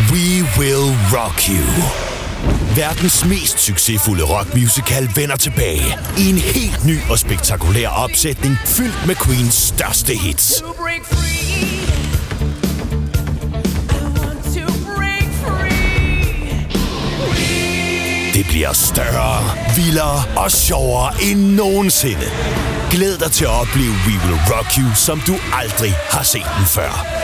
We Will Rock You. Verdens mest succesfulde rockmusical vender tilbage i en helt ny og spektakulær opsætning fyldt med Queens største hits. Det bliver større, vildere og sjovere end nogensinde. Glæd dig til at opleve We Will Rock You, som du aldrig har set den før.